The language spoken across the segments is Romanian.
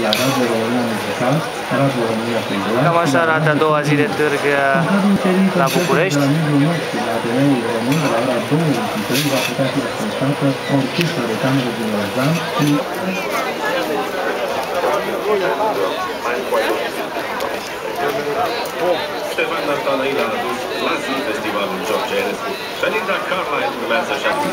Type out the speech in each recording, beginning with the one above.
Cam așa arată a doua zi de târg la București. Ștefan Nartanăi l-a adus la zi festivalul George Enescu. Belinda Carlisle urmează și acum.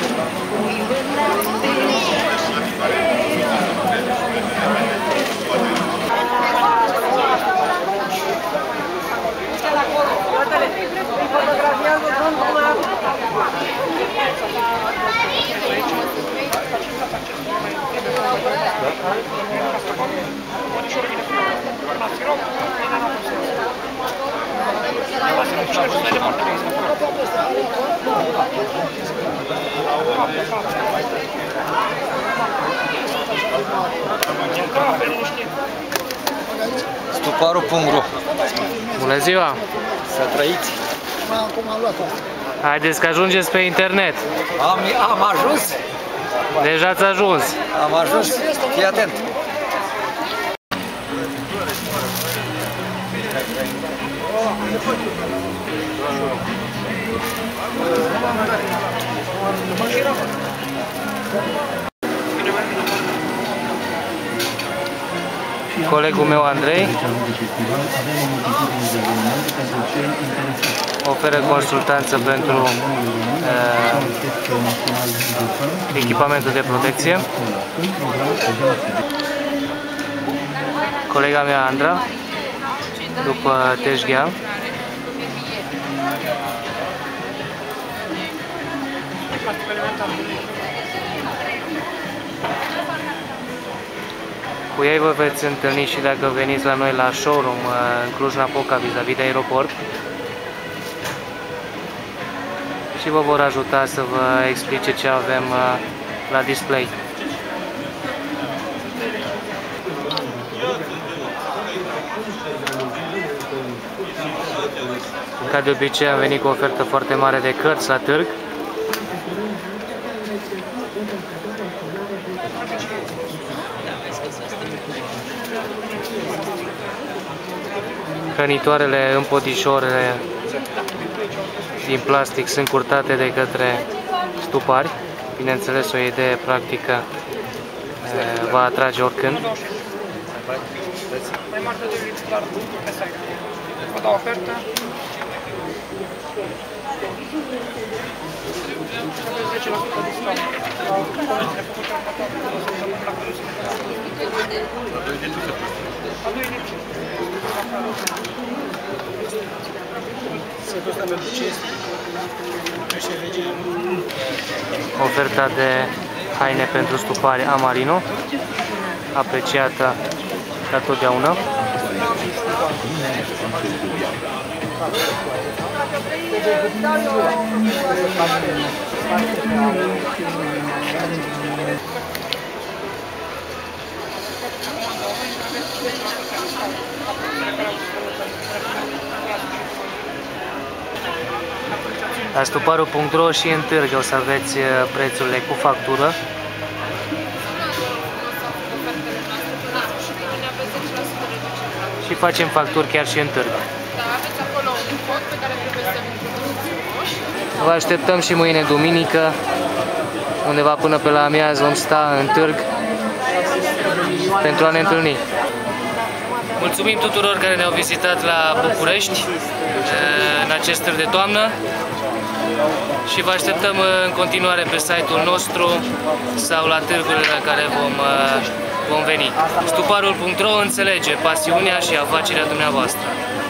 Stuparu.ro. Bună ziua! Să trăiți! Haideți că ajungeți pe internet. Am ajuns? Deja ați ajuns. Am ajuns. Fii atent! Colegul meu Andrei oferă consultanță pentru echipamentul de protecție. Colega mea Andra, după Teșghea. Cu ei vă veți întâlni și dacă veniți la noi la showroom în Cluj-Napoca, vis-a-vis de aeroport. Și vă vor ajuta să vă explice ce avem la display. Ca de obicei am venit cu o ofertă foarte mare de cărți la târg. Hrănitoarele în podișoare din plastic sunt curtate de către stupari. Bineînțeles, o idee practică va atrage oricând. Vă dau ofertă. Aveți 10% discount. Oferta de haine pentru stupare Amarino, apreciată ca totdeauna. La stuparu.ro și în târg o să aveți prețurile cu factură. Și facem facturi chiar și în târg. Da, aveți acolo un cod pe care trebuie să-l introduceți. Vă așteptăm și mâine duminică, undeva până pe la amiază vom sta în târg pentru a ne întâlni. Mulțumim tuturor care ne-au vizitat la București în acest târg de toamnă și vă așteptăm în continuare pe site-ul nostru sau la târgurile la care vom veni. Stuparul.ro înțelege pasiunea și afacerea dumneavoastră.